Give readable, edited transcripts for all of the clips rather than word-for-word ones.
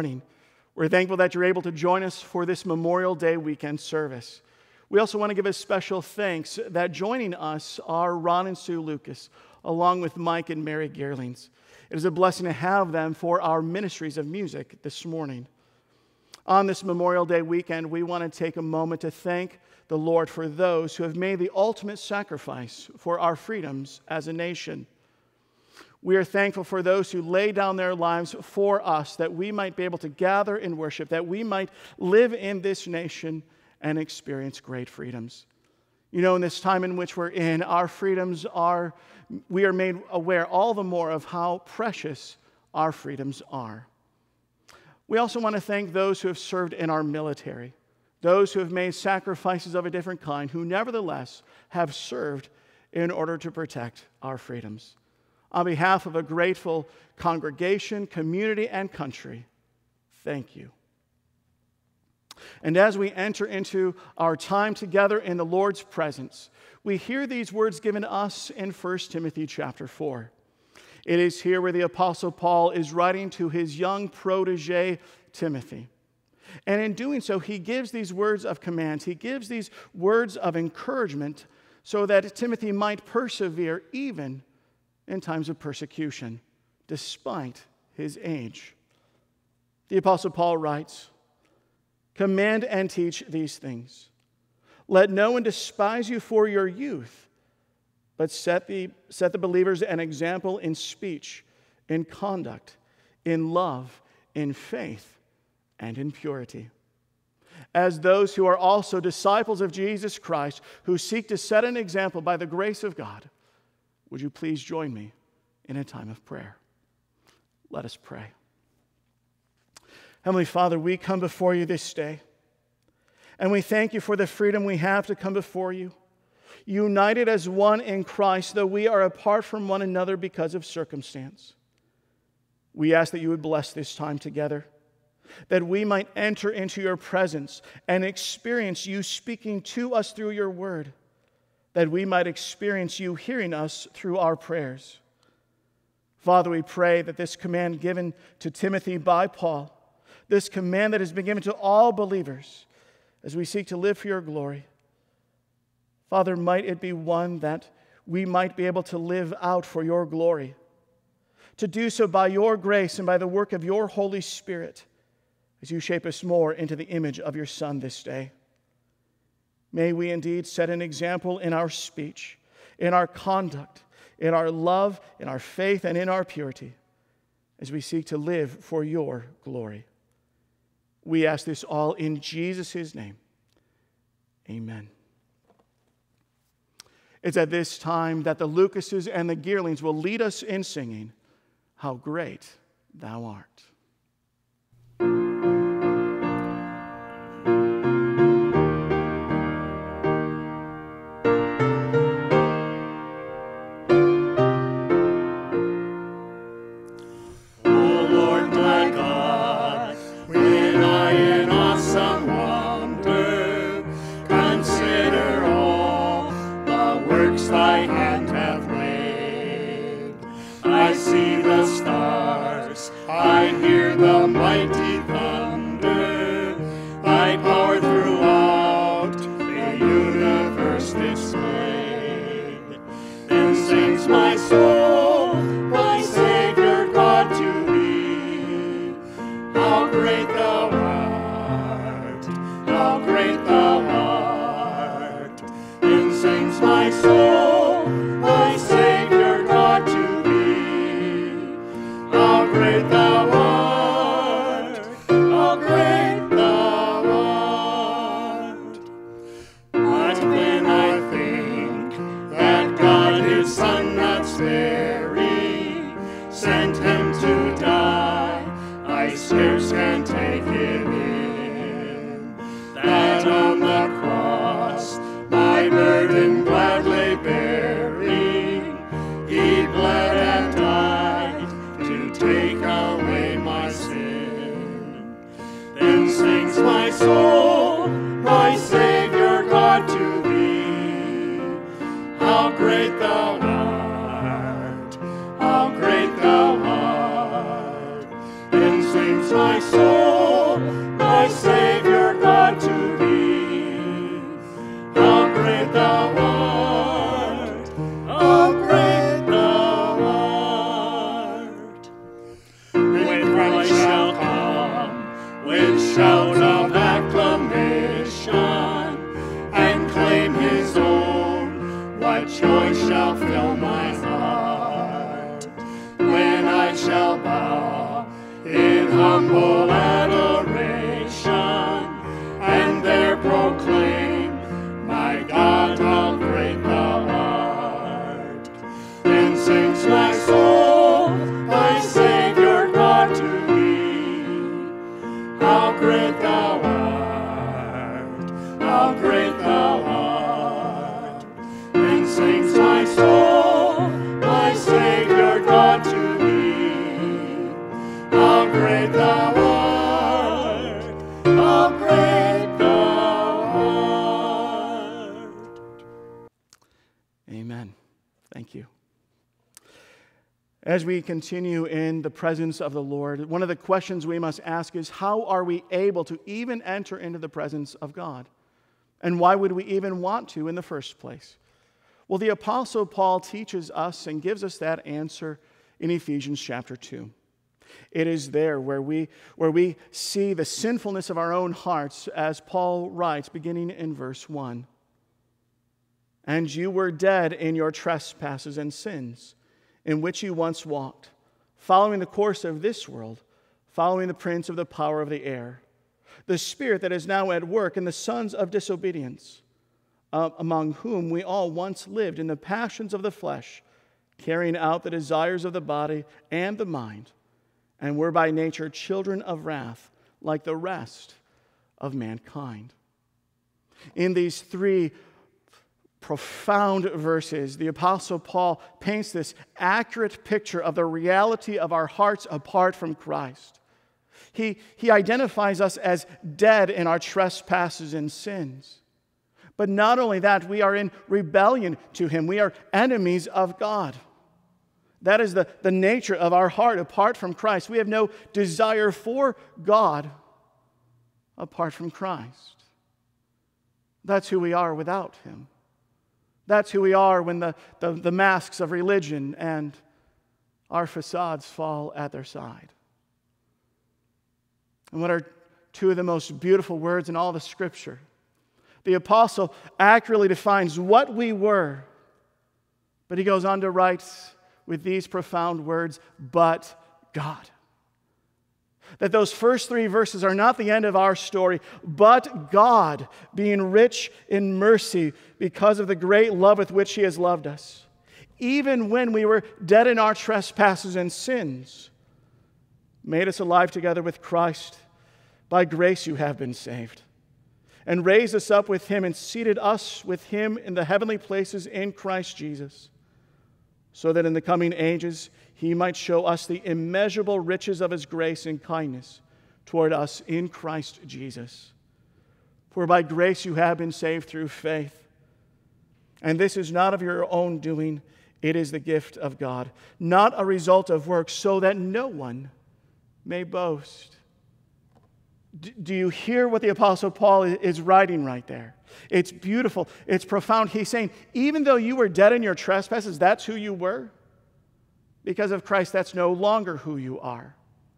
morning. We're thankful that you're able to join us for this Memorial Day weekend service. We also want to give a special thanks that joining us are Ron and Sue Lucas, along with Mike and Mary Geerlings. It is a blessing to have them for our ministries of music this morning. On this Memorial Day weekend, we want to take a moment to thank the Lord for those who have made the ultimate sacrifice for our freedoms as a nation. We are thankful for those who lay down their lives for us, that we might be able to gather in worship, that we might live in this nation and experience great freedoms. You know, in this time in which we're in, our freedoms we are made aware all the more of how precious our freedoms are. We also want to thank those who have served in our military, those who have made sacrifices of a different kind, who nevertheless have served in order to protect our freedoms. On behalf of a grateful congregation, community, and country, thank you. And as we enter into our time together in the Lord's presence, we hear these words given us in 1 Timothy chapter 4. It is here where the Apostle Paul is writing to his young protege, Timothy. And in doing so, he gives these words of command. He gives these words of encouragement so that Timothy might persevere even in times of persecution, despite his age. The Apostle Paul writes, "Command and teach these things. Let no one despise you for your youth, but set the believers an example in speech, in conduct, in love, in faith, and in purity. As those who are also disciples of Jesus Christ, who seek to set an example by the grace of God, would you please join me in a time of prayer?" Let us pray. Heavenly Father, we come before you this day, and we thank you for the freedom we have to come before you, united as one in Christ, though we are apart from one another because of circumstance. We ask that you would bless this time together, that we might enter into your presence and experience you speaking to us through your word, that we might experience you hearing us through our prayers. Father, we pray that this command given to Timothy by Paul, this command that has been given to all believers as we seek to live for your glory, Father, might it be one that we might be able to live out for your glory, to do so by your grace and by the work of your Holy Spirit as you shape us more into the image of your Son this day. May we indeed set an example in our speech, in our conduct, in our love, in our faith, and in our purity as we seek to live for your glory. We ask this all in Jesus' name. Amen. It's at this time that the Lucases and the Geerlings will lead us in singing, "How Great Thou Art." I see the stars, I hear my Savior God, to thee. How great thou art! How great thou art! When Christ shall come, with shouts of acclamation, and claim his own, what joy shall fill my heart, when I shall bow in humble adoration, and there proclaim, my God, how great thou art. Then sings my soul, thy Savior God, to thee. How great thou art, how great thou art. Then sings my soul, my Savior God, to thee. How great thou art, how great thou art. Amen. Thank you. As we continue in the presence of the Lord, one of the questions we must ask is, how are we able to even enter into the presence of God? And why would we even want to in the first place? Well, the Apostle Paul teaches us and gives us that answer in Ephesians chapter 2. It is there where we see the sinfulness of our own hearts, as Paul writes, beginning in verse 1. And you were dead in your trespasses and sins, in which you once walked, following the course of this world, following the prince of the power of the air, the spirit that is now at work in the sons of disobedience, among whom we all once lived in the passions of the flesh, carrying out the desires of the body and the mind, and were by nature children of wrath, like the rest of mankind. In these three profound verses, the Apostle Paul paints this accurate picture of the reality of our hearts apart from Christ. He identifies us as dead in our trespasses and sins. But not only that, we are in rebellion to Him. We are enemies of God. That is the nature of our heart apart from Christ. We have no desire for God apart from Christ. That's who we are without Him. That's who we are when the masks of religion and our facades fall at their side. And what are two of the most beautiful words in all the Scripture? The apostle accurately defines what we were, but he goes on to write with these profound words, but God. That those first three verses are not the end of our story, but God, being rich in mercy because of the great love with which He has loved us, even when we were dead in our trespasses and sins, made us alive together with Christ. By grace you have been saved, and raised us up with Him and seated us with Him in the heavenly places in Christ Jesus, so that in the coming ages He might show us the immeasurable riches of His grace and kindness toward us in Christ Jesus. For by grace you have been saved through faith. And this is not of your own doing, it is the gift of God, not a result of works, so that no one may boast. Do you hear what the Apostle Paul is writing right there? It's beautiful. It's profound. He's saying, even though you were dead in your trespasses, that's who you were. Because of Christ, that's no longer who you are.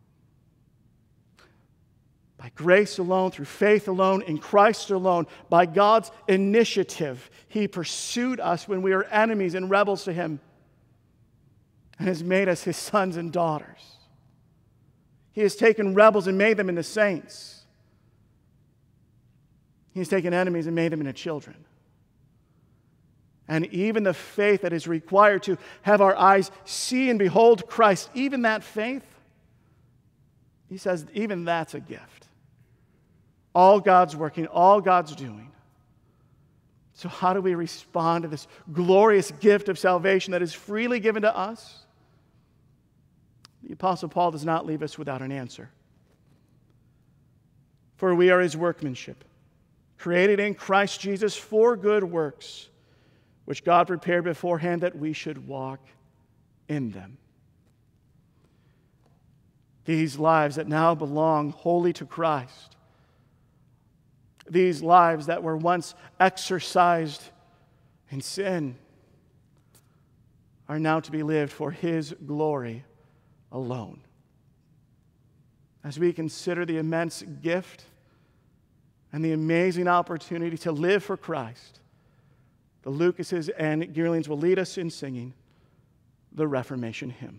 By grace alone, through faith alone, in Christ alone, by God's initiative, He pursued us when we were enemies and rebels to Him, and has made us His sons and daughters. He has taken rebels and made them into saints. He has taken enemies and made them into children. And even the faith that is required to have our eyes see and behold Christ, even that faith, He says, even that's a gift. All God's working, all God's doing. So how do we respond to this glorious gift of salvation that is freely given to us? The Apostle Paul does not leave us without an answer. For we are His workmanship, created in Christ Jesus for good works, which God prepared beforehand that we should walk in them. These lives that now belong wholly to Christ These lives that were once exercised in sin are now to be lived for His glory alone. As we consider the immense gift and the amazing opportunity to live for Christ, the Lucases and Geerlings will lead us in singing the Reformation hymn.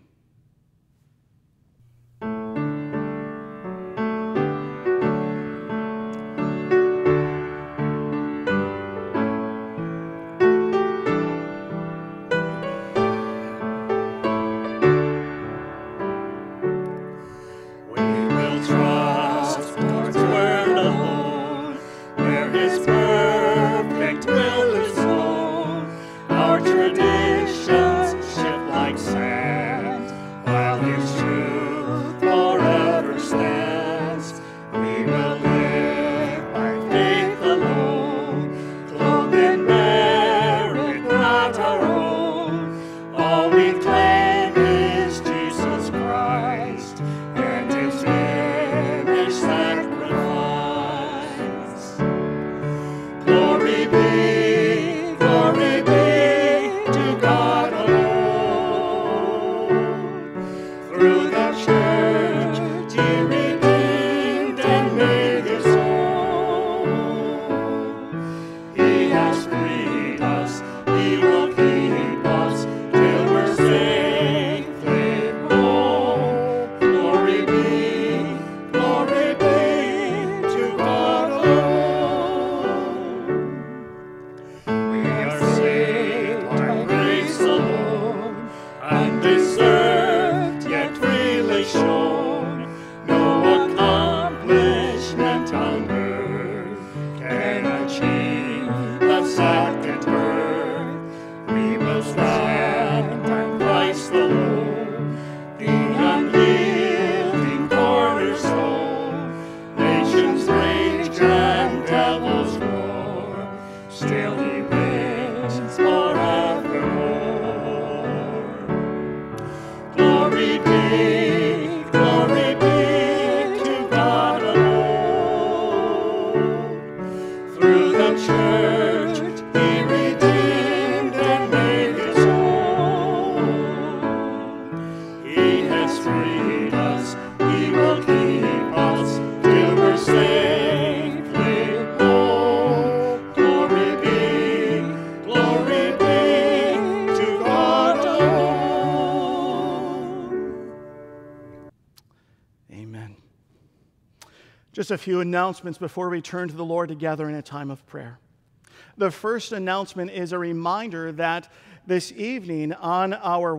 Just a few announcements before we turn to the Lord together in a time of prayer. The first announcement is a reminder that this evening on our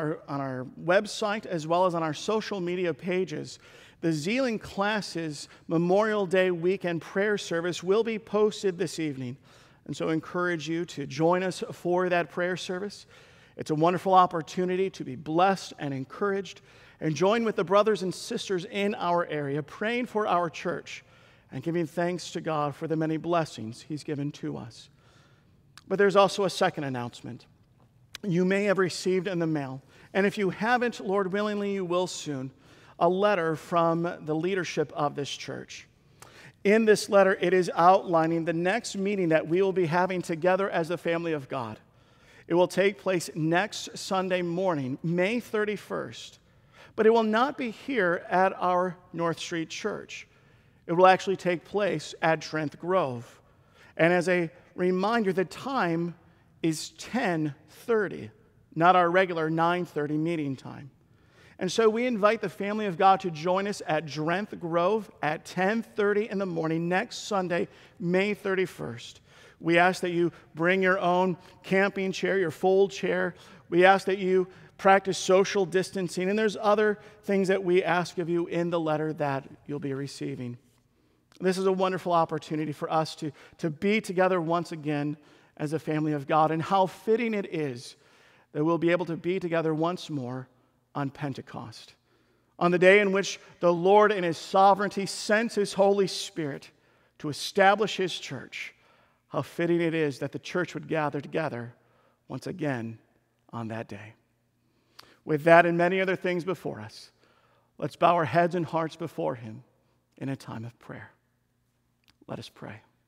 website as well as on our social media pages, the Zeeling Classes Memorial Day Weekend Prayer Service will be posted this evening. And so I encourage you to join us for that prayer service. It's a wonderful opportunity to be blessed and encouraged and join with the brothers and sisters in our area, praying for our church and giving thanks to God for the many blessings He's given to us. But there's also a second announcement. You may have received in the mail, and if you haven't, Lord willingly, you will soon, a letter from the leadership of this church. In this letter, it is outlining the next meeting that we will be having together as the family of God. It will take place next Sunday morning, May 31st. But it will not be here at our North Street Church. It will actually take place at Trent Grove. And as a reminder, the time is 10:30, not our regular 9:30 meeting time. And so we invite the family of God to join us at Trent Grove at 10:30 in the morning next Sunday, May 31st. We ask that you bring your own camping chair, your fold chair. We ask that you practice social distancing, and there's other things that we ask of you in the letter that you'll be receiving. This is a wonderful opportunity for us to be together once again as a family of God, and how fitting it is that we'll be able to be together once more on Pentecost, on the day in which the Lord in His sovereignty sends His Holy Spirit to establish His church. How fitting it is that the church would gather together once again on that day. With that and many other things before us, let's bow our heads and hearts before Him in a time of prayer. Let us pray.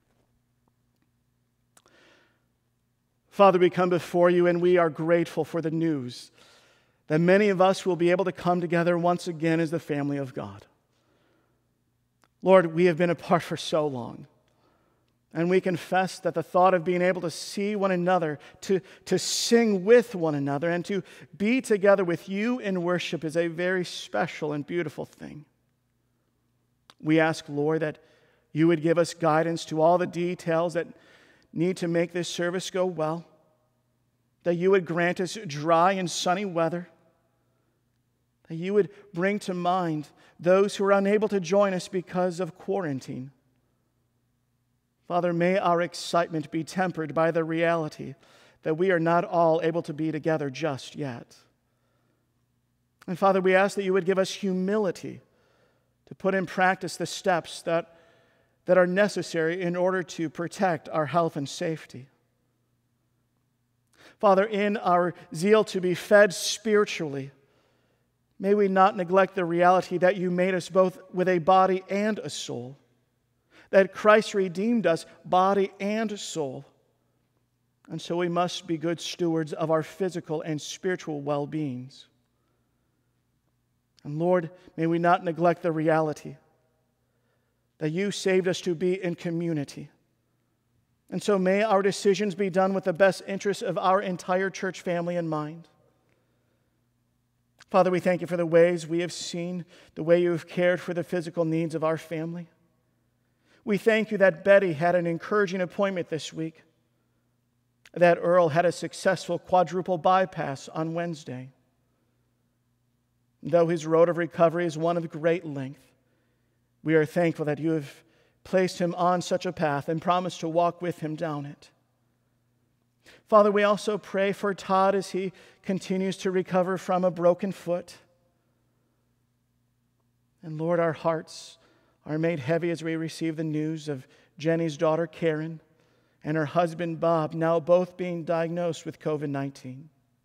Father, we come before you and we are grateful for the news that many of us will be able to come together once again as the family of God. Lord, we have been apart for so long, and we confess that the thought of being able to see one another, to sing with one another, and to be together with you in worship is a very special and beautiful thing. We ask, Lord, that you would give us guidance to all the details that need to make this service go well, that you would grant us dry and sunny weather, that you would bring to mind those who are unable to join us because of quarantine. Father, may our excitement be tempered by the reality that we are not all able to be together just yet. And Father, we ask that you would give us humility to put in practice the steps that are necessary in order to protect our health and safety. Father, in our zeal to be fed spiritually, may we not neglect the reality that you made us both with a body and a soul, that Christ redeemed us body and soul. And so we must be good stewards of our physical and spiritual well-beings. And Lord, may we not neglect the reality that you saved us to be in community. And so may our decisions be done with the best interests of our entire church family in mind. Father, we thank you for the ways we have seen, the way you have cared for the physical needs of our family. We thank you that Betty had an encouraging appointment this week, that Earl had a successful quadruple bypass on Wednesday. Though his road of recovery is one of great length, we are thankful that you have placed him on such a path and promised to walk with him down it. Father, we also pray for Todd as he continues to recover from a broken foot. And Lord, our hearts are made heavy as we receive the news of Jenny's daughter Karen and her husband Bob now both being diagnosed with COVID-19.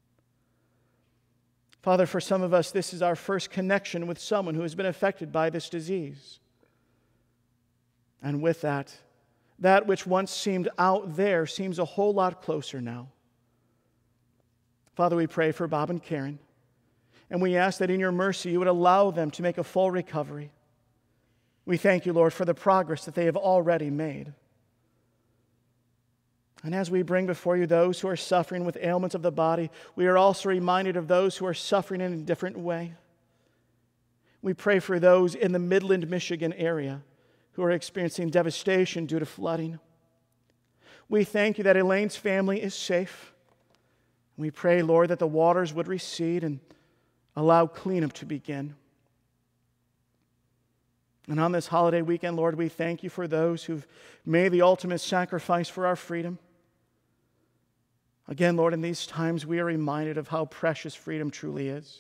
Father, for some of us, this is our first connection with someone who has been affected by this disease. And with that which once seemed out there seems a whole lot closer now. Father, we pray for Bob and Karen, and we ask that in your mercy you would allow them to make a full recovery. We thank you, Lord, for the progress that they have already made. And as we bring before you those who are suffering with ailments of the body, we are also reminded of those who are suffering in a different way. We pray for those in the Midland, Michigan area who are experiencing devastation due to flooding. We thank you that Elaine's family is safe. We pray, Lord, that the waters would recede and allow cleanup to begin. And on this holiday weekend, Lord, we thank you for those who've made the ultimate sacrifice for our freedom. Again, Lord, in these times, we are reminded of how precious freedom truly is.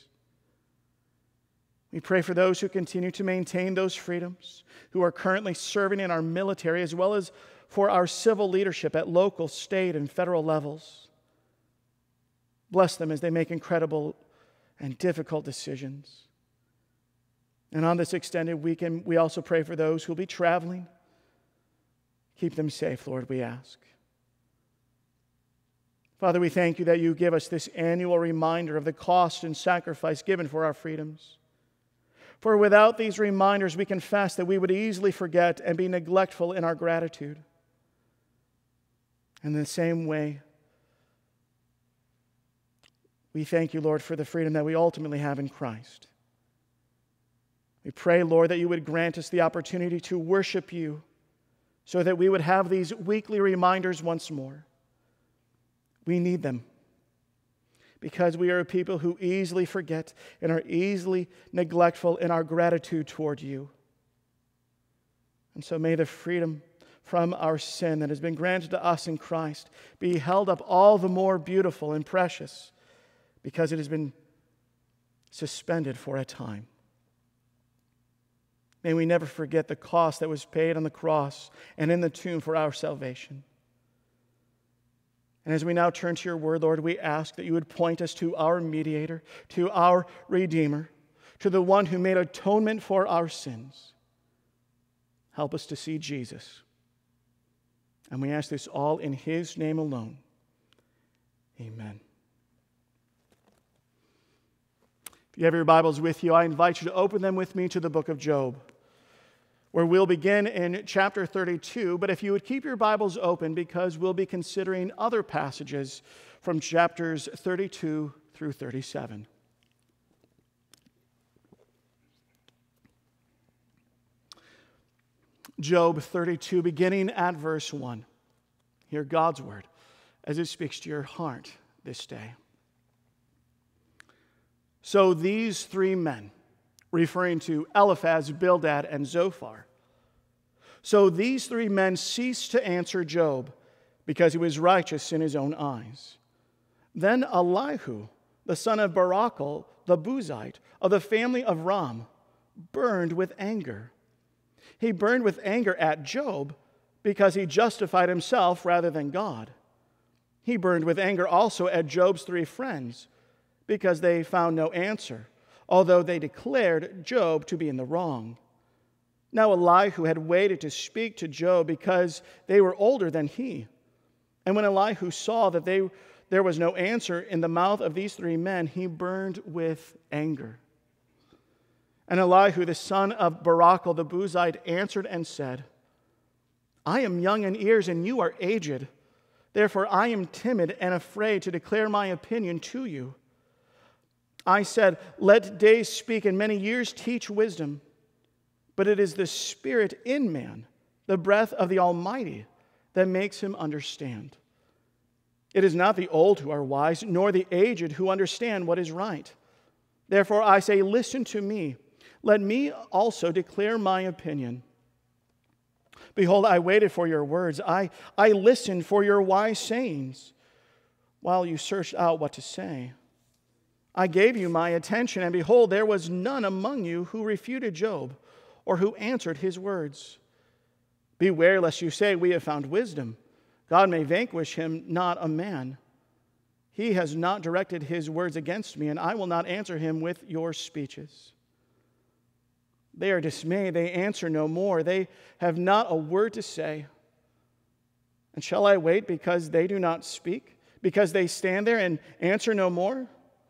We pray for those who continue to maintain those freedoms, who are currently serving in our military, as well as for our civil leadership at local, state, and federal levels. Bless them as they make incredible and difficult decisions. And on this extended weekend, we also pray for those who will be traveling. Keep them safe, Lord, we ask. Father, we thank you that you give us this annual reminder of the cost and sacrifice given for our freedoms. For without these reminders, we confess that we would easily forget and be neglectful in our gratitude. In the same way, we thank you, Lord, for the freedom that we ultimately have in Christ. We pray, Lord, that you would grant us the opportunity to worship you so that we would have these weekly reminders once more. We need them because we are a people who easily forget and are easily neglectful in our gratitude toward you. And so may the freedom from our sin that has been granted to us in Christ be held up all the more beautiful and precious because it has been suspended for a time. May we never forget the cost that was paid on the cross and in the tomb for our salvation. And as we now turn to your word, Lord, we ask that you would point us to our mediator, to our Redeemer, to the one who made atonement for our sins. Help us to see Jesus. And we ask this all in his name alone. Amen. If you have your Bibles with you, I invite you to open them with me to the book of Job, where we'll begin in chapter 32. But if you would keep your Bibles open, because we'll be considering other passages from chapters 32 through 37. Job 32, beginning at verse 1. Hear God's word as it speaks to your heart this day. So these three men, referring to Eliphaz, Bildad, and Zophar, so these three men ceased to answer Job because he was righteous in his own eyes. Then Elihu, the son of Barachel, the Buzite, of the family of Ram, burned with anger. He burned with anger at Job because he justified himself rather than God. He burned with anger also at Job's three friends because they found no answer, although they declared Job to be in the wrong. Now Elihu had waited to speak to Job because they were older than he. And when Elihu saw that there was no answer in the mouth of these three men, he burned with anger. And Elihu, the son of Barachel the Buzite, answered and said, I am young in years, and you are aged. Therefore I am timid and afraid to declare my opinion to you. I said, let days speak and many years teach wisdom. But it is the Spirit in man, the breath of the Almighty, that makes him understand. It is not the old who are wise, nor the aged who understand what is right. Therefore I say, listen to me. Let me also declare my opinion. Behold, I waited for your words. I listened for your wise sayings while you searched out what to say. I gave you my attention, and behold, there was none among you who refuted Job or who answered his words. Beware lest you say, we have found wisdom. God may vanquish him, not a man. He has not directed his words against me, and I will not answer him with your speeches. They are dismayed, they answer no more. They have not a word to say. And shall I wait because they do not speak? Because they stand there and answer no more?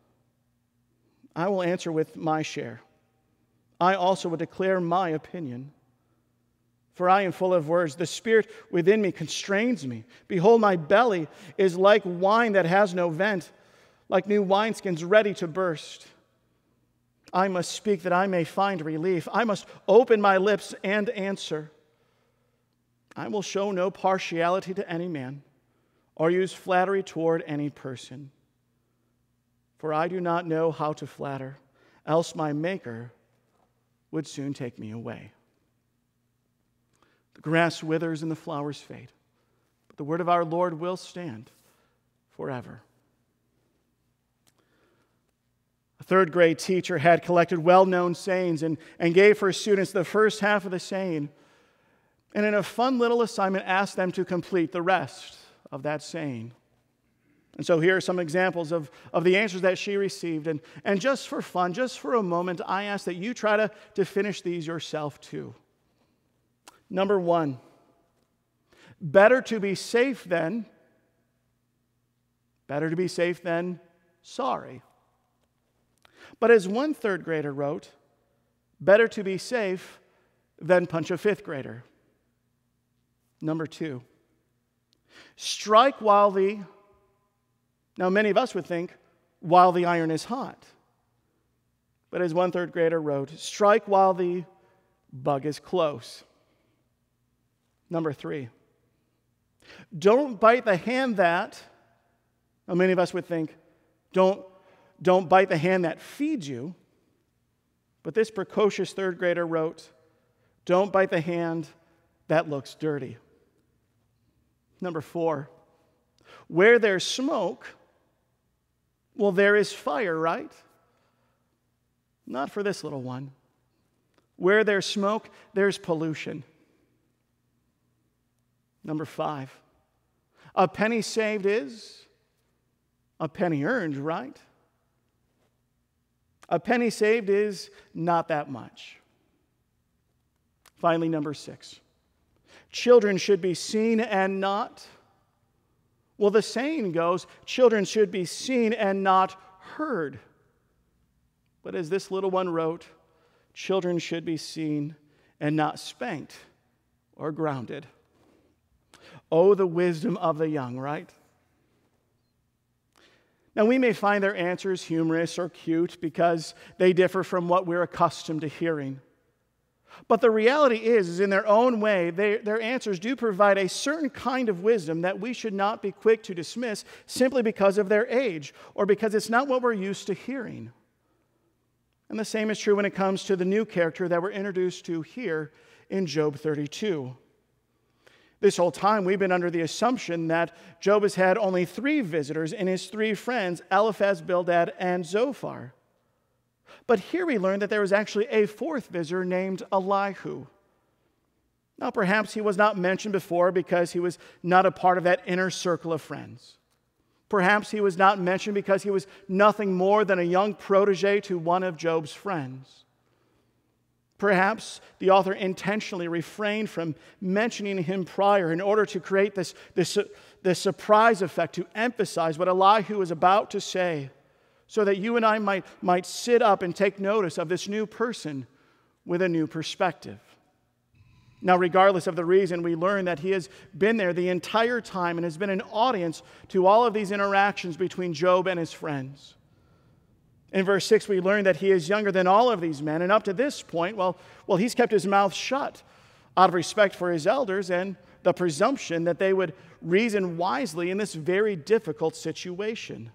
I will answer with my share. I also will declare my opinion. For I am full of words. The spirit within me constrains me. Behold, my belly is like wine that has no vent, like new wineskins ready to burst. I must speak that I may find relief. I must open my lips and answer. I will show no partiality to any man or use flattery toward any person. For I do not know how to flatter, else my Maker would soon take me away. The grass withers and the flowers fade, but the word of our Lord will stand forever. A third grade teacher had collected well-known sayings and gave her students the first half of the saying, and in a fun little assignment asked them to complete the rest of that saying. And so here are some examples of the answers that she received. And just for fun, just for a moment, I ask that you try to finish these yourself too. Number 1, better to be safe than sorry. But as one third grader wrote, better to be safe than punch a fifth grader. Number 2, strike while now many of us would think, while the iron is hot. But as one third grader wrote, strike while the bug is close. Number 3, don't bite the hand that, now many of us would think, don't bite the hand that feeds you. But this precocious third grader wrote, don't bite the hand that looks dirty. Number 4, where there's smoke, well, there is fire, right? Not for this little one. Where there's smoke, there's pollution. Number 5, a penny saved is a penny earned, right? A penny saved is not that much. Finally, number 6, children should be seen and not Well, the saying goes, children should be seen and not heard. But as this little one wrote, children should be seen and not spanked or grounded. Oh, the wisdom of the young, right? Now, we may find their answers humorous or cute because they differ from what we're accustomed to hearing. But the reality is in their own way, their answers do provide a certain kind of wisdom that we should not be quick to dismiss simply because of their age or because it's not what we're used to hearing. And the same is true when it comes to the new character that we're introduced to here in Job 32. This whole time, we've been under the assumption that Job has had only 3 visitors in his 3 friends, Eliphaz, Bildad, and Zophar. But here we learn that there was actually a 4th visitor named Elihu. Now, perhaps he was not mentioned before because he was not a part of that inner circle of friends. Perhaps he was not mentioned because he was nothing more than a young protege to one of Job's friends. Perhaps the author intentionally refrained from mentioning him prior in order to create this surprise effect to emphasize what Elihu is about to say, so that you and I might sit up and take notice of this new person with a new perspective. Now, regardless of the reason, we learn that he has been there the entire time and has been an audience to all of these interactions between Job and his friends. In verse 6, we learn that he is younger than all of these men, and up to this point, well, he's kept his mouth shut out of respect for his elders and the presumption that they would reason wisely in this very difficult situation.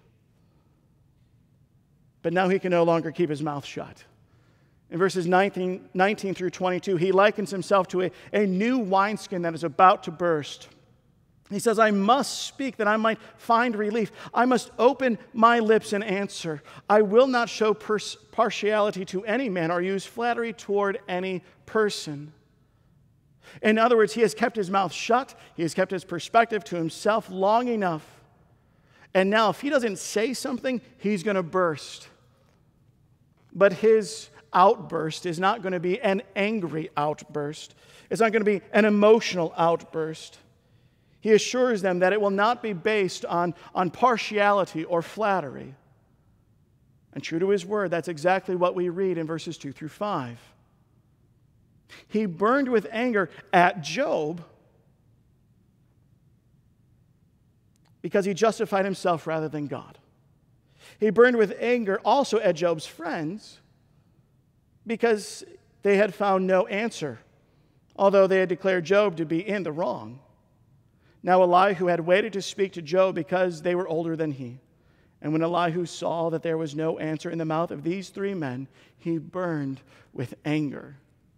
But now he can no longer keep his mouth shut. In verses 19 through 22, he likens himself to a new wineskin that is about to burst. He says, I must speak that I might find relief. I must open my lips and answer. I will not show partiality to any man or use flattery toward any person. In other words, he has kept his mouth shut. He has kept his perspective to himself long enough. And now if he doesn't say something, he's going to burst. But his outburst is not going to be an angry outburst. It's not going to be an emotional outburst. He assures them that it will not be based on partiality or flattery. And true to his word, that's exactly what we read in verses 2 through 5. He burned with anger at Job because he justified himself rather than God. He burned with anger also at Job's friends because they had found no answer, although they had declared Job to be in the wrong. Now Elihu had waited to speak to Job because they were older than he. And when Elihu saw that there was no answer in the mouth of these 3 men, he burned with anger.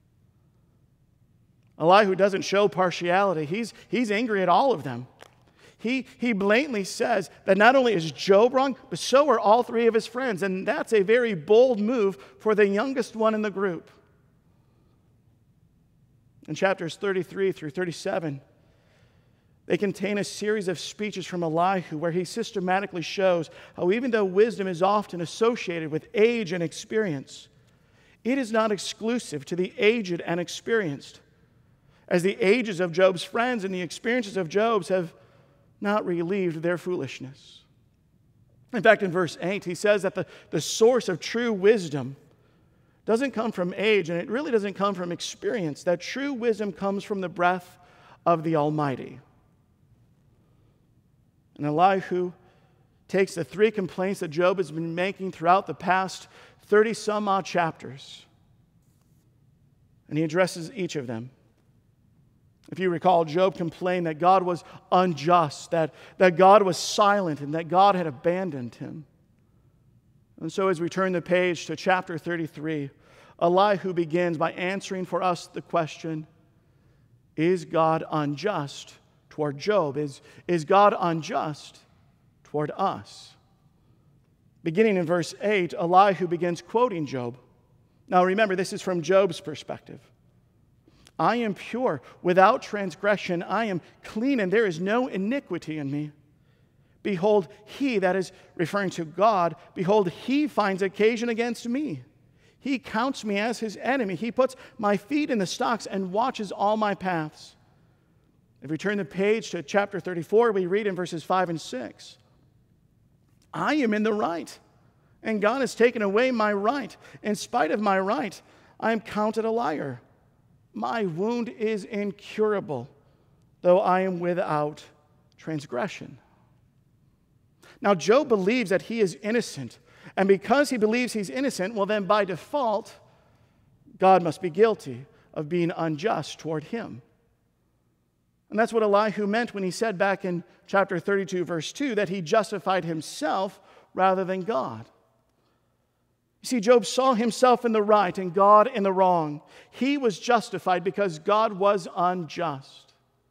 Elihu doesn't show partiality. He's angry at all of them. He blatantly says that not only is Job wrong, but so are all 3 of his friends. And that's a very bold move for the youngest one in the group. In chapters 33 through 37, they contain a series of speeches from Elihu where he systematically shows how even though wisdom is often associated with age and experience, it is not exclusive to the aged and experienced, as the ages of Job's friends and the experiences of Job's have not relieved their foolishness. In fact, in verse 8, he says that the source of true wisdom doesn't come from age, and it really doesn't come from experience. That true wisdom comes from the breath of the Almighty. And Elihu takes the 3 complaints that Job has been making throughout the past 30-some-odd chapters, and he addresses each of them. If you recall, Job complained that God was unjust, that God was silent, and that God had abandoned him. And so as we turn the page to chapter 33, Elihu begins by answering for us the question, is God unjust toward Job? Is God unjust toward us? Beginning in verse 8, Elihu begins quoting Job. Now remember, this is from Job's perspective. I am pure, without transgression. I am clean, and there is no iniquity in me. Behold, he, that is referring to God, behold, he finds occasion against me. He counts me as his enemy. He puts my feet in the stocks and watches all my paths. If we turn the page to chapter 34, we read in verses 5 and 6, I am in the right, and God has taken away my right. In spite of my right, I am counted a liar. My wound is incurable, though I am without transgression. Now, Job believes that he is innocent. And because he believes he's innocent, well, then by default, God must be guilty of being unjust toward him. And that's what Elihu meant when he said back in chapter 32, verse 2, that he justified himself rather than God. You see, Job saw himself in the right and God in the wrong. He was justified because God was unjust.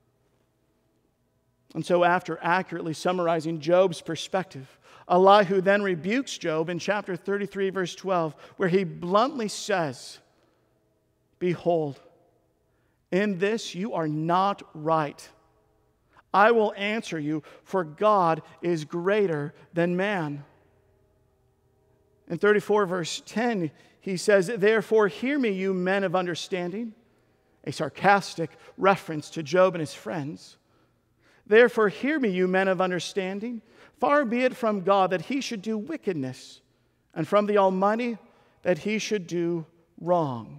And so after accurately summarizing Job's perspective, Elihu then rebukes Job in chapter 33, verse 12, where he bluntly says, Behold, in this you are not right. I will answer you, for God is greater than man. In 34, verse 10, he says, Therefore hear me, you men of understanding, a sarcastic reference to Job and his friends. Therefore hear me, you men of understanding. Far be it from God that he should do wickedness, and from the Almighty that he should do wrong.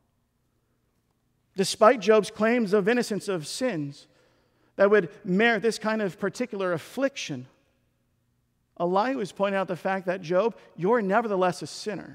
Despite Job's claims of innocence of sins that would merit this kind of particular affliction, Elihu is pointing out the fact that, Job, you're nevertheless a sinner.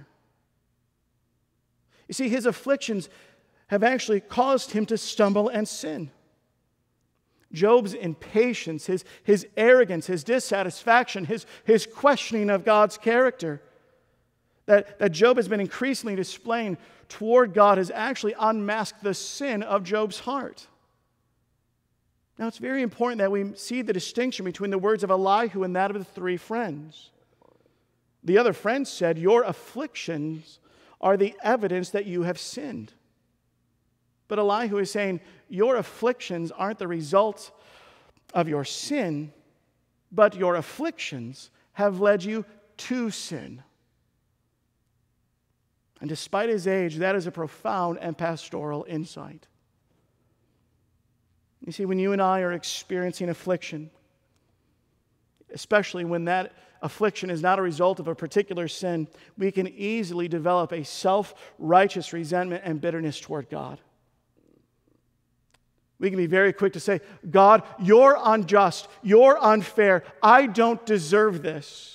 You see, his afflictions have actually caused him to stumble and sin. Job's impatience, his arrogance, his dissatisfaction, his questioning of God's character that Job has been increasingly displaying toward God has actually unmasked the sin of Job's heart. Now, it's very important that we see the distinction between the words of Elihu and that of the three friends. The other friends said, Your afflictions are the evidence that you have sinned. But Elihu is saying, Your afflictions aren't the result of your sin, but your afflictions have led you to sin. And despite his age, that is a profound and pastoral insight. You see, when you and I are experiencing affliction, especially when that affliction is not a result of a particular sin, we can easily develop a self-righteous resentment and bitterness toward God. We can be very quick to say, God, you're unjust, you're unfair, I don't deserve this.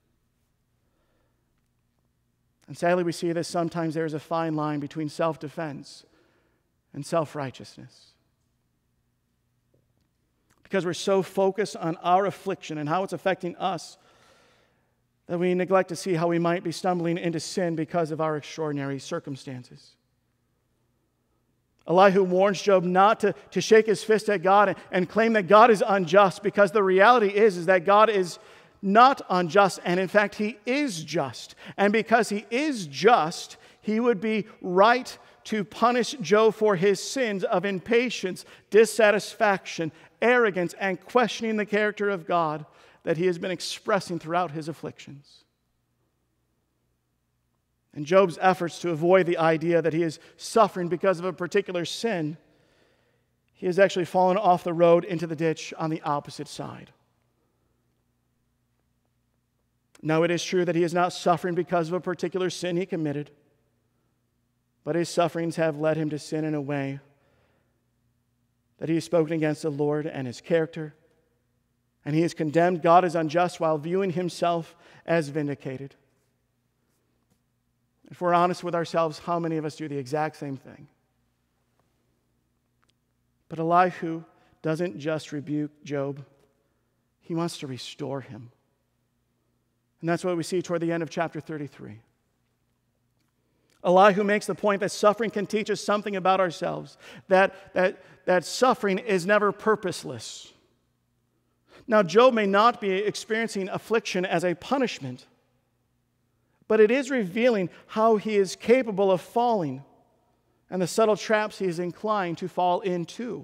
And sadly, we see that sometimes there is a fine line between self-defense and self-righteousness. Because we're so focused on our affliction and how it's affecting us that we neglect to see how we might be stumbling into sin because of our extraordinary circumstances. Elihu warns Job not to shake his fist at God and claim that God is unjust, because the reality is that God is not unjust, and in fact, he is just. And because he is just, he would be right to punish Job for his sins of impatience, dissatisfaction, arrogance, and questioning the character of God that he has been expressing throughout his afflictions. And Job's efforts to avoid the idea that he is suffering because of a particular sin, he has actually fallen off the road into the ditch on the opposite side. Now, it is true that he is not suffering because of a particular sin he committed, but his sufferings have led him to sin in a way that he has spoken against the Lord and his character, and he has condemned God as unjust while viewing himself as vindicated. If we're honest with ourselves, how many of us do the exact same thing? But Elihu doesn't just rebuke Job, he wants to restore him. And that's what we see toward the end of chapter 33. Elihu makes the point that suffering can teach us something about ourselves, that suffering is never purposeless. Now, Job may not be experiencing affliction as a punishment, but it is revealing how he is capable of falling and the subtle traps he is inclined to fall into.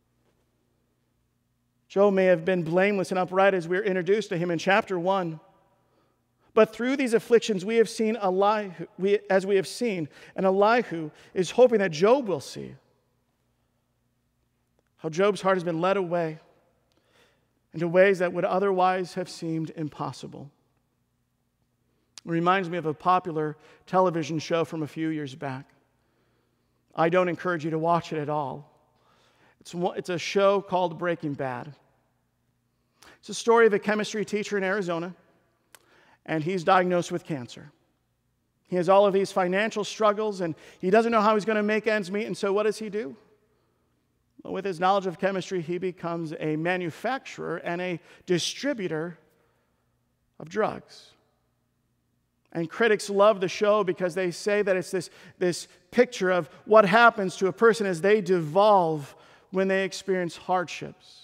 Job may have been blameless and upright as we are introduced to him in chapter 1. But through these afflictions we have seen Elihu, and Elihu is hoping that Job will see How Job's heart has been led away into ways that would otherwise have seemed impossible. It reminds me of a popular television show from a few years back. I don't encourage you to watch it at all. It's a show called Breaking Bad. It's a story of a chemistry teacher in Arizona, and he's diagnosed with cancer. He has all of these financial struggles, and he doesn't know how he's going to make ends meet, and so what does he do? Well, with his knowledge of chemistry, he becomes a manufacturer and a distributor of drugs. And critics love the show because they say that it's this picture of what happens to a person as they devolve when they experience hardships.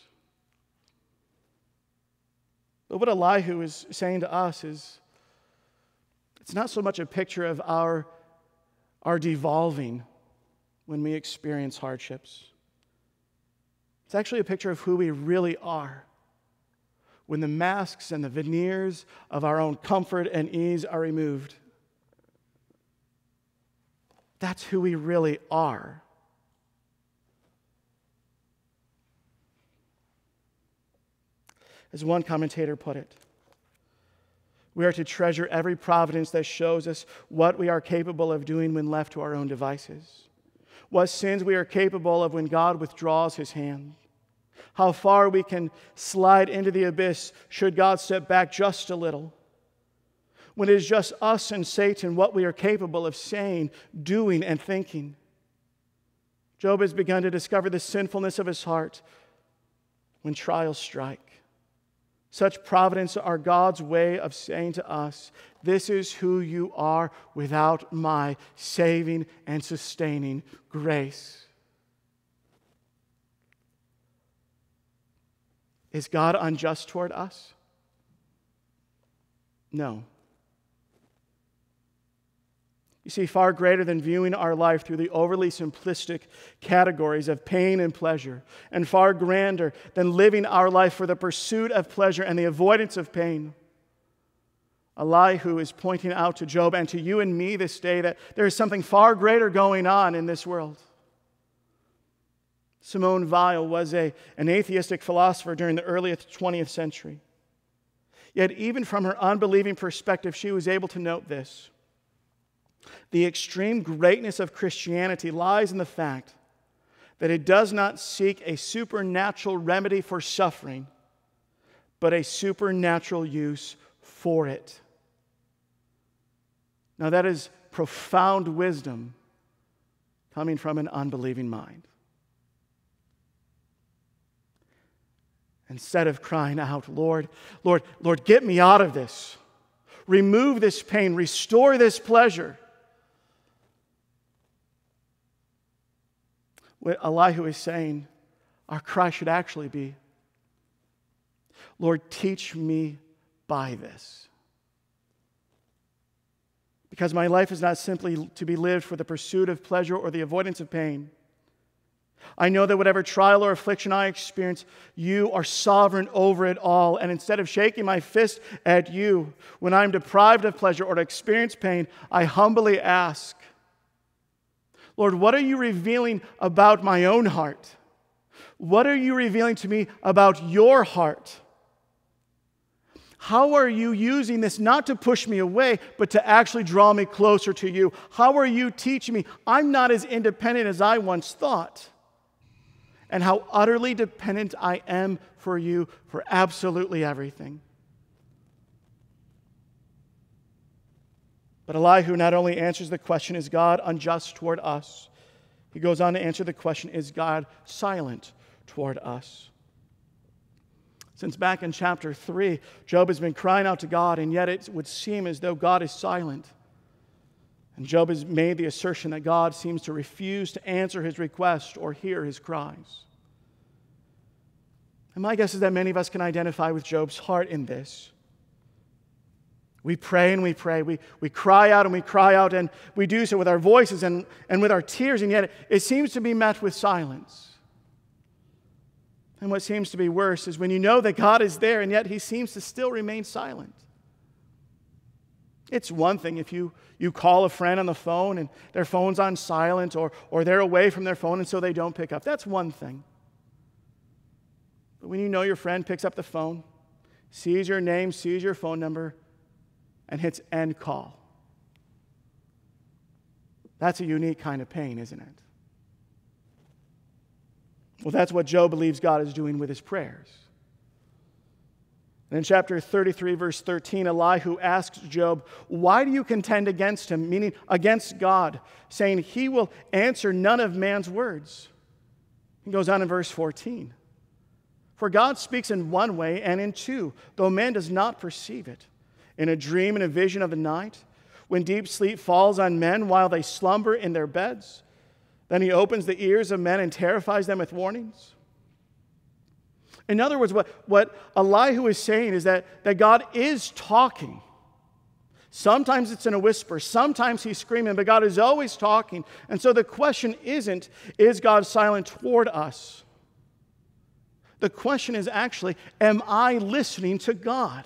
But what Elihu is saying to us is, it's not so much a picture of our devolving when we experience hardships. It's actually a picture of who we really are when the masks and the veneers of our own comfort and ease are removed. That's who we really are. As one commentator put it, we are to treasure every providence that shows us what we are capable of doing when left to our own devices, what sins we are capable of when God withdraws his hand, how far we can slide into the abyss should God step back just a little, when it is just us and Satan, what we are capable of saying, doing, and thinking. Job has begun to discover the sinfulness of his heart when trials strike. Such providence are God's way of saying to us, this is who you are without my saving and sustaining grace. Is God unjust toward us? No. You see, far greater than viewing our life through the overly simplistic categories of pain and pleasure, and far grander than living our life for the pursuit of pleasure and the avoidance of pain, Elihu is pointing out to Job and to you and me this day that there is something far greater going on in this world. Simone Weil was an atheistic philosopher during the early 20th century. Yet even from her unbelieving perspective, she was able to note this. The extreme greatness of Christianity lies in the fact that it does not seek a supernatural remedy for suffering, but a supernatural use for it. Now that is profound wisdom coming from an unbelieving mind. Instead of crying out, Lord, get me out of this. Remove this pain. Restore this pleasure. What Elihu is saying, our cry should actually be, Lord, teach me by this. Because my life is not simply to be lived for the pursuit of pleasure or the avoidance of pain. I know that whatever trial or affliction I experience, you are sovereign over it all. And instead of shaking my fist at you when I'm deprived of pleasure or to experience pain, I humbly ask, Lord, what are you revealing about my own heart? What are you revealing to me about your heart? How are you using this not to push me away, but to actually draw me closer to you? How are you teaching me I'm not as independent as I once thought? And how utterly dependent I am for you for absolutely everything. But Elihu not only answers the question, is God unjust toward us? He goes on to answer the question, is God silent toward us? Since back in chapter 3, Job has been crying out to God, and yet it would seem as though God is silent. And Job has made the assertion that God seems to refuse to answer his request or hear his cries. And my guess is that many of us can identify with Job's heart in this. We pray and we pray. We cry out and we cry out, and we do so with our voices and with our tears, and yet it seems to be met with silence. And what seems to be worse is when you know that God is there, and yet he seems to still remain silent. It's one thing if you call a friend on the phone and their phone's on silent, or they're away from their phone and so they don't pick up. That's one thing. But when you know your friend picks up the phone, sees your name, sees your phone number, and hits end call, that's a unique kind of pain, isn't it? Well, that's what Job believes God is doing with his prayers. And in chapter 33, verse 13, Elihu asks Job, "Why do you contend against him?" Meaning against God, saying he will answer none of man's words. He goes on in verse 14. "For God speaks in one way and in two, though man does not perceive it. In a dream and a vision of the night, when deep sleep falls on men while they slumber in their beds, then he opens the ears of men and terrifies them with warnings." In other words, what Elihu is saying is that God is talking. Sometimes it's in a whisper, sometimes he's screaming, but God is always talking. And so the question isn't, is God silent toward us? The question is actually, am I listening to God?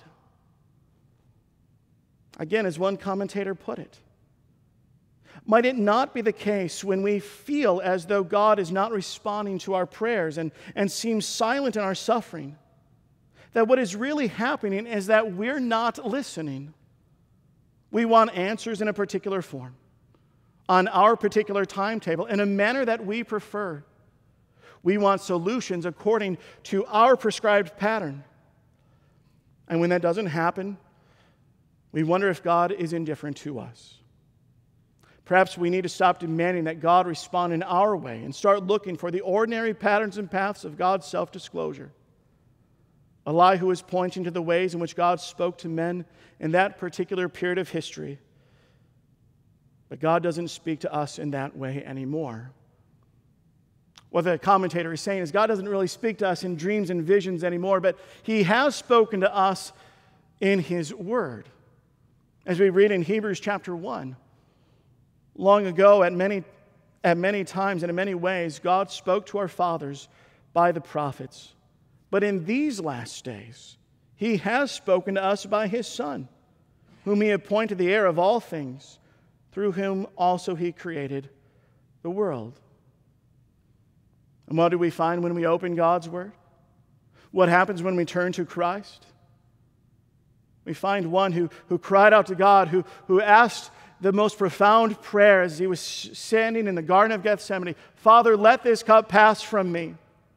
Again, as one commentator put it, might it not be the case when we feel as though God is not responding to our prayers and seems silent in our suffering, that what is really happening is that we're not listening? We want answers in a particular form, on our particular timetable, in a manner that we prefer. We want solutions according to our prescribed pattern. And when that doesn't happen, we wonder if God is indifferent to us. Perhaps we need to stop demanding that God respond in our way and start looking for the ordinary patterns and paths of God's self-disclosure. Elihu is pointing to the ways in which God spoke to men in that particular period of history. But God doesn't speak to us in that way anymore. What the commentator is saying is God doesn't really speak to us in dreams and visions anymore, but He has spoken to us in His Word. As we read in Hebrews chapter 1, long ago, at many times and in many ways, God spoke to our fathers by the prophets. But in these last days, He has spoken to us by His Son, whom He appointed the heir of all things, through whom also He created the world. And what do we find when we open God's Word? What happens when we turn to Christ? We find one who cried out to God, who asked the most profound prayer as He was standing in the Garden of Gethsemane, "Father, let this cup pass from me."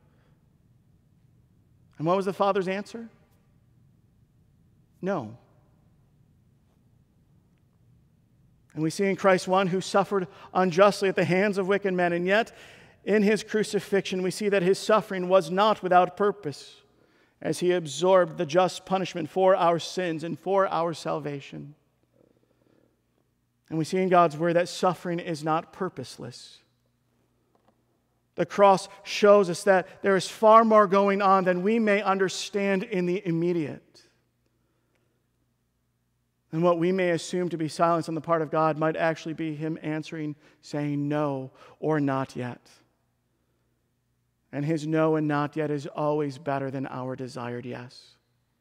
And what was the Father's answer? No. And we see in Christ one who suffered unjustly at the hands of wicked men, and yet in His crucifixion we see that His suffering was not without purpose, as He absorbed the just punishment for our sins and for our salvation. And we see in God's Word that suffering is not purposeless. The cross shows us that there is far more going on than we may understand in the immediate. And what we may assume to be silence on the part of God might actually be Him answering, saying no or not yet. And His no and not yet is always better than our desired yes.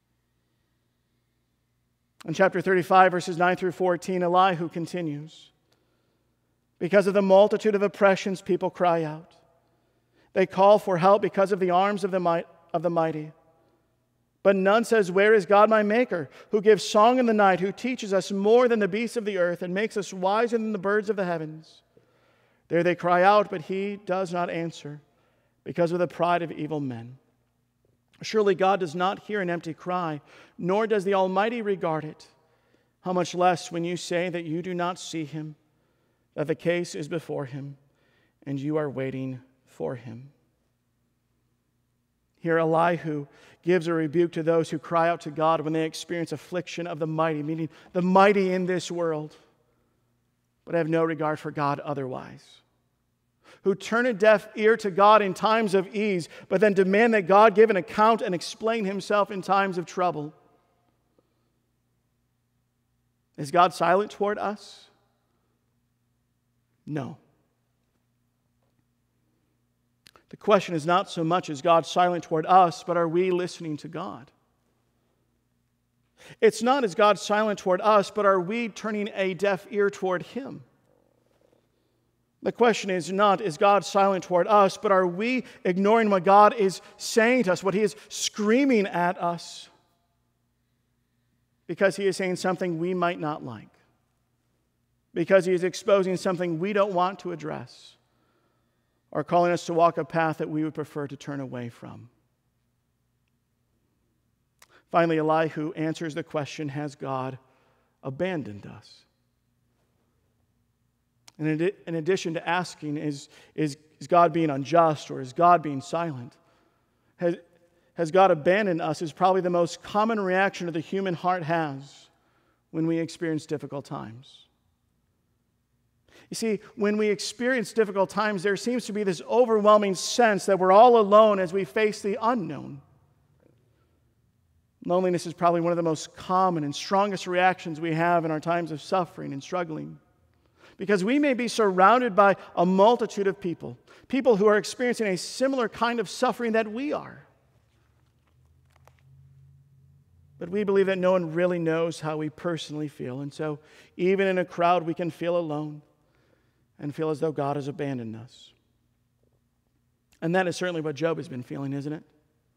In chapter 35, verses 9 through 14, Elihu continues, "Because of the multitude of oppressions, people cry out. They call for help because of the arms of the mighty. But none says, 'Where is God my Maker, who gives song in the night, who teaches us more than the beasts of the earth, and makes us wiser than the birds of the heavens?' There they cry out, but He does not answer, because of the pride of evil men. Surely God does not hear an empty cry, nor does the Almighty regard it. How much less when you say that you do not see Him, that the case is before Him, and you are waiting for Him." Here Elihu gives a rebuke to those who cry out to God when they experience affliction of the mighty, meaning the mighty in this world, but have no regard for God otherwise. Who turn a deaf ear to God in times of ease, but then demand that God give an account and explain Himself in times of trouble. Is God silent toward us? No. The question is not so much, is God silent toward us, but are we listening to God? It's not, is God silent toward us, but are we turning a deaf ear toward Him? The question is not, is God silent toward us, but are we ignoring what God is saying to us, what He is screaming at us, because He is saying something we might not like, because He is exposing something we don't want to address, or calling us to walk a path that we would prefer to turn away from. Finally, Elihu answers the question, has God abandoned us? And in addition to asking, is God being unjust or is God being silent? Has God abandoned us is probably the most common reaction that the human heart has when we experience difficult times. You see, when we experience difficult times, there seems to be this overwhelming sense that we're all alone as we face the unknown. Loneliness is probably one of the most common and strongest reactions we have in our times of suffering and struggling. Because we may be surrounded by a multitude of people who are experiencing a similar kind of suffering that we are. But we believe that no one really knows how we personally feel. And so even in a crowd, we can feel alone and feel as though God has abandoned us. And that is certainly what Job has been feeling, isn't it?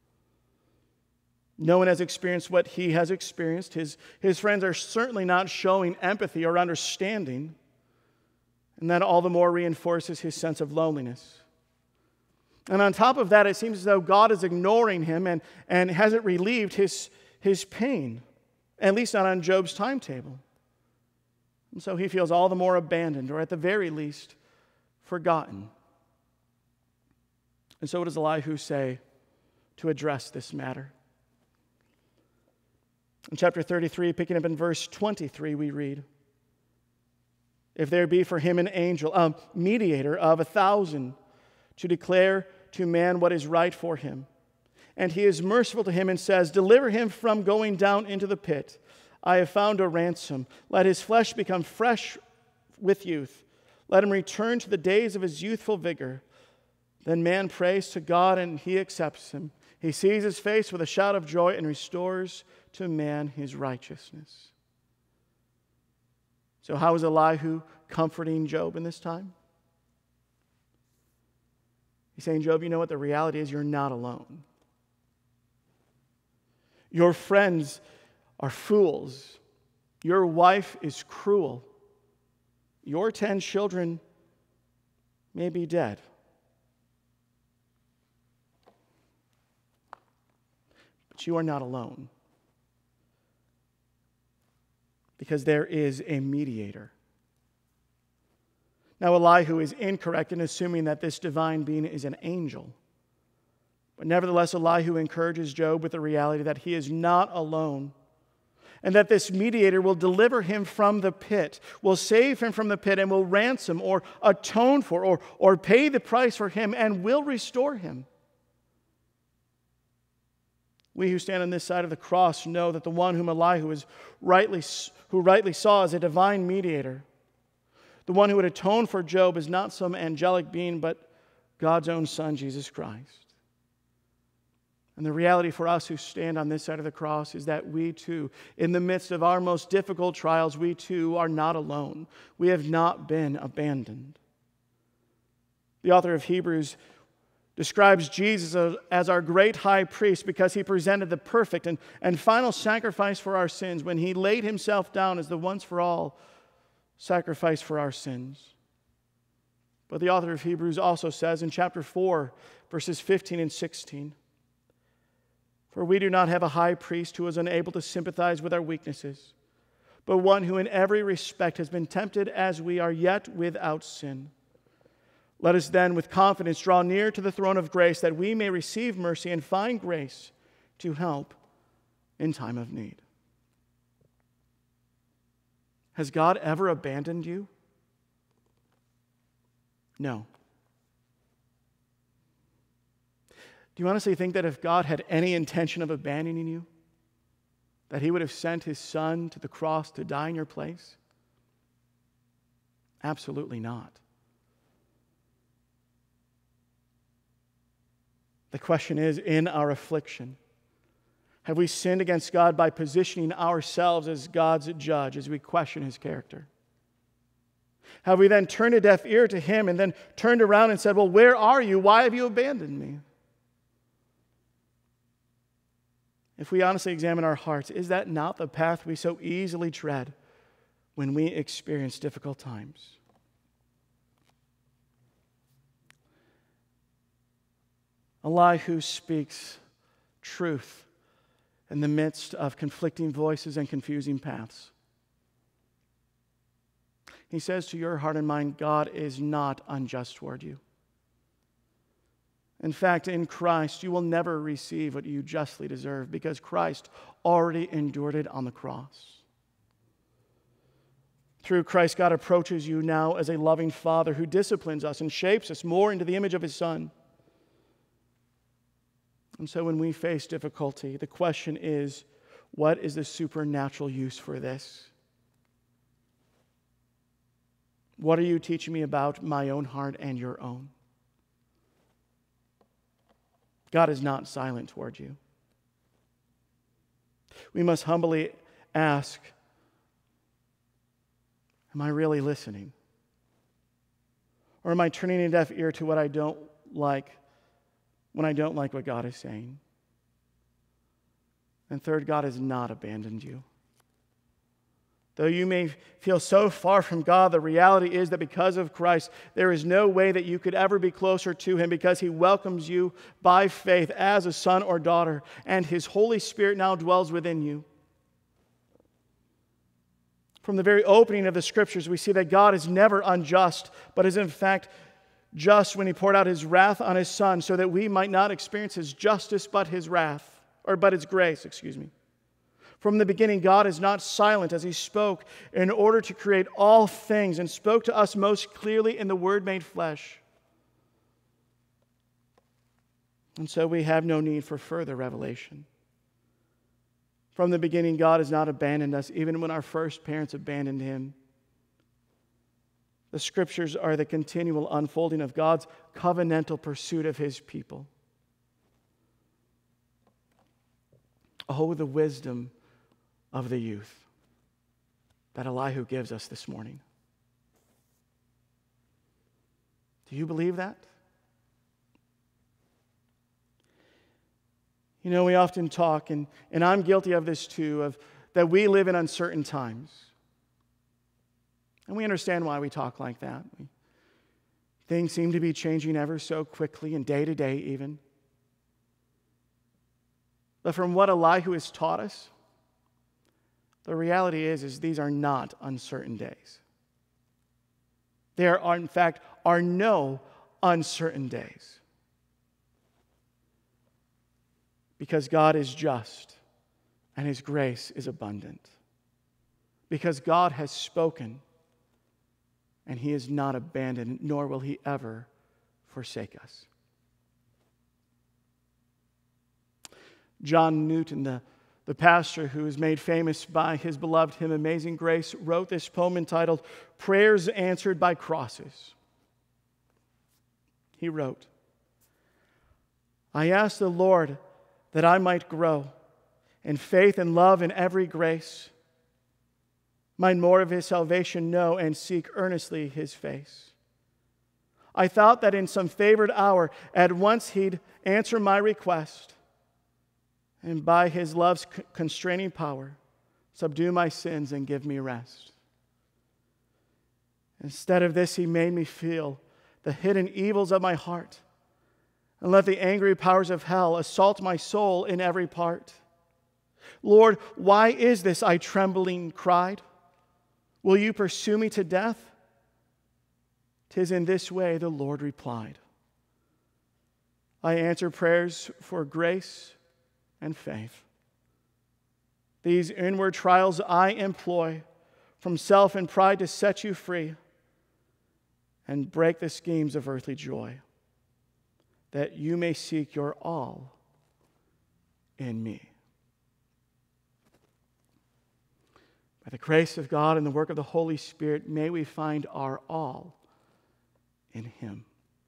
No one has experienced what he has experienced. His friends are certainly not showing empathy or understanding. And that all the more reinforces his sense of loneliness. And on top of that, it seems as though God is ignoring him and hasn't relieved his pain, at least not on Job's timetable. And so he feels all the more abandoned, or at the very least, forgotten. And so what does Elihu say to address this matter? In chapter 33, picking up in verse 23, we read, if there be for him an angel, a mediator of 1,000, to declare to man what is right for him, and he is merciful to him and says, deliver him from going down into the pit. I have found a ransom. Let his flesh become fresh with youth. Let him return to the days of his youthful vigor. Then man prays to God and He accepts him. He sees His face with a shout of joy and restores to man his righteousness. So how is Elihu comforting Job in this time? He's saying, Job, you know what? The reality is you're not alone. Your friends are fools. Your wife is cruel. Your 10 children may be dead. But you are not alone. Because there is a mediator. Now, Elihu is incorrect in assuming that this divine being is an angel. But nevertheless, Elihu encourages Job with the reality that he is not alone, and that this mediator will deliver him from the pit, will save him from the pit, and will ransom or atone for or pay the price for him, and will restore him. We who stand on this side of the cross know that the one whom Elihu rightly saw as a divine mediator, the one who would atone for Job, is not some angelic being, but God's own Son, Jesus Christ. And the reality for us who stand on this side of the cross is that we too, in the midst of our most difficult trials, we too are not alone. We have not been abandoned. The author of Hebrews describes Jesus as our great high priest because he presented the perfect and final sacrifice for our sins when he laid himself down as the once for all sacrifice for our sins. But the author of Hebrews also says in chapter 4, verses 15 and 16, for we do not have a high priest who is unable to sympathize with our weaknesses, but one who in every respect has been tempted as we are, yet without sin. Let us then with confidence draw near to the throne of grace that we may receive mercy and find grace to help in time of need. Has God ever abandoned you? No. Do you honestly think that if God had any intention of abandoning you, that He would have sent His Son to the cross to die in your place? Absolutely not. The question is, in our affliction, have we sinned against God by positioning ourselves as God's judge as we question His character? Have we then turned a deaf ear to him and then turned around and said, well, where are you? Why have you abandoned me? If we honestly examine our hearts, is that not the path we so easily tread when we experience difficult times? Elihu speaks truth in the midst of conflicting voices and confusing paths. He says to your heart and mind, God is not unjust toward you. In fact, in Christ, you will never receive what you justly deserve because Christ already endured it on the cross. Through Christ, God approaches you now as a loving Father who disciplines us and shapes us more into the image of His Son. And so when we face difficulty, the question is, what is the supernatural use for this? What are you teaching me about my own heart and your own? God is not silent toward you. We must humbly ask, am I really listening? Or am I turning a deaf ear to what I don't like when I don't like what God is saying? And third, God has not abandoned you. Though you may feel so far from God, the reality is that because of Christ, there is no way that you could ever be closer to Him because He welcomes you by faith as a son or daughter, and His Holy Spirit now dwells within you. From the very opening of the Scriptures, we see that God is never unjust, but is in fact just when He poured out His wrath on His Son so that we might not experience His justice but His wrath, but His grace, From the beginning, God is not silent as He spoke in order to create all things and spoke to us most clearly in the Word made flesh. And so we have no need for further revelation. From the beginning, God has not abandoned us, even when our first parents abandoned Him. The Scriptures are the continual unfolding of God's covenantal pursuit of His people. Oh, the wisdom of the youth that Elihu gives us this morning. Do you believe that? You know, we often talk, and I'm guilty of this too, of that we live in uncertain times. And we understand why we talk like that. Things seem to be changing ever so quickly and day to day even. But from what Elihu has taught us, the reality is these are not uncertain days. There are, in fact, no uncertain days. Because God is just and His grace is abundant. Because God has spoken and He is not abandoned, nor will He ever forsake us. John Newton, the pastor who is made famous by his beloved hymn, Amazing Grace, wrote this poem entitled, Prayers Answered by Crosses. He wrote, I ask the Lord that I might grow in faith and love and every grace, might more of His salvation know and seek earnestly His face. I thought that in some favored hour at once He'd answer my request, and by His love's constraining power, subdue my sins and give me rest. Instead of this, He made me feel the hidden evils of my heart, and let the angry powers of hell assault my soul in every part. Lord, why is this? I trembling cried. Will you pursue me to death? 'Tis in this way, the Lord replied. I answer prayers for grace and faith. These inward trials I employ from self and pride to set you free and break the schemes of earthly joy, that you may seek your all in me. By the grace of God and the work of the Holy Spirit, may we find our all in Him.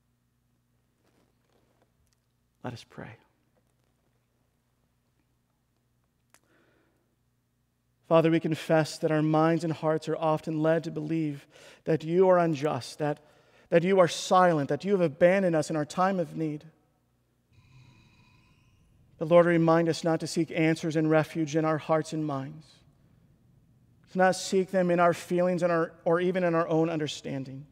Let us pray. Father, we confess that our minds and hearts are often led to believe that you are unjust, that you are silent, that you have abandoned us in our time of need. But Lord, remind us not to seek answers and refuge in our hearts and minds, to not seek them in our feelings or even in our own understanding.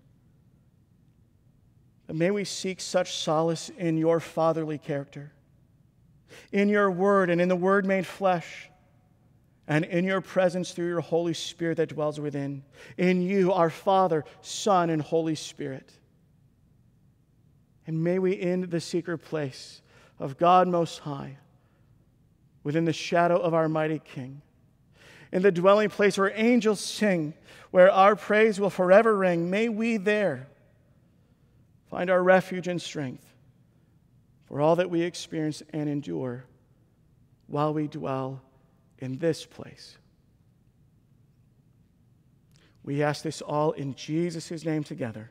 But may we seek such solace in your fatherly character, in your word and in the word made flesh, and in your presence through your Holy Spirit that dwells within. In you, our Father, Son, and Holy Spirit. And may we in the secret place of God Most High, within the shadow of our mighty King, in the dwelling place where angels sing, where our praise will forever ring, may we there find our refuge and strength for all that we experience and endure while we dwell in this place. We ask this all in Jesus' name together.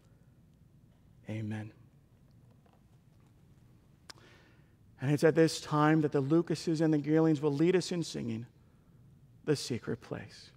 Amen. And it's at this time that the Lucases and the Geerlings will lead us in singing The Secret Place.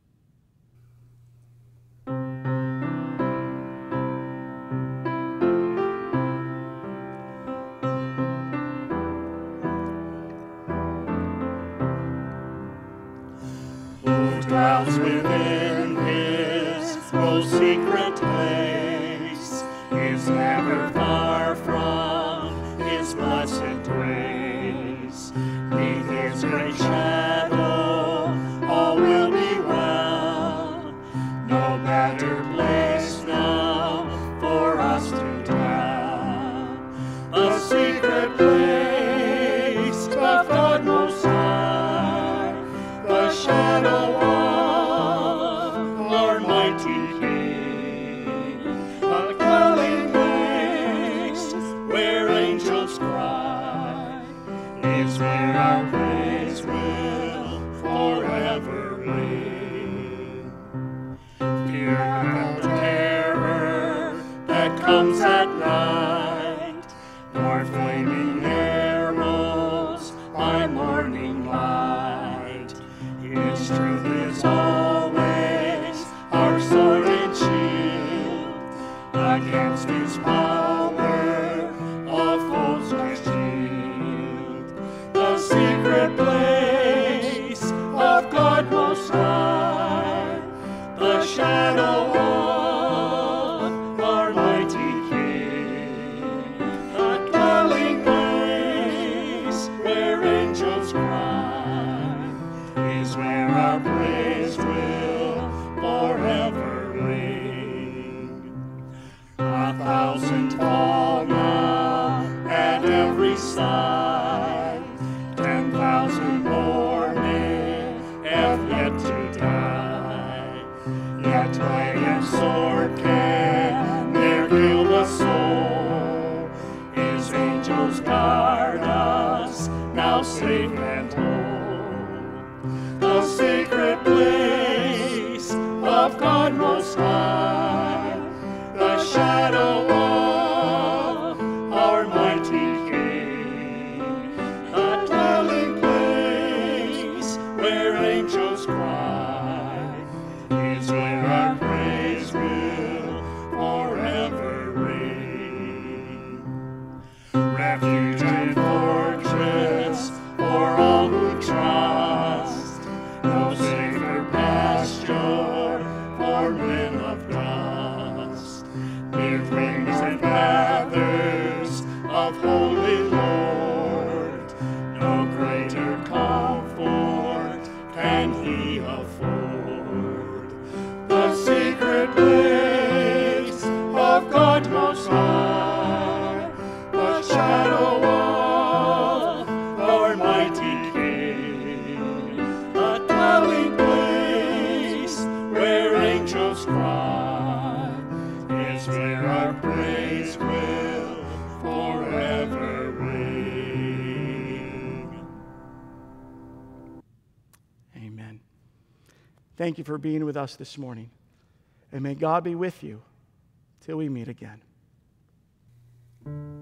Dwells within his most secret place, is never far from his blessed grace. Neath his great shadow all will be well, no better place now for us to dwell. A secret place of God Most High, the shadow comes at night, nor flaming arrows by morning light. His truth is always our sword and shield, against his power of foes we shield. The secret place of God Most High, the shadow side. 10,000 more men have yet to die. Yet blade and sword can ne'er kill the soul. His angels guard us, now safe and whole. The secret place of God Most High, the shadow of our mighty refuge and fortress for all who trust, no safer pasture for men of dust. Neath wings and feathers of Holy Lord, no greater comfort can he afford. The secret place of God Most High, the shadow of our mighty King, a dwelling place where angels cry, is where our praise will forever ring. Amen. Thank you for being with us this morning, and may God be with you till we meet again.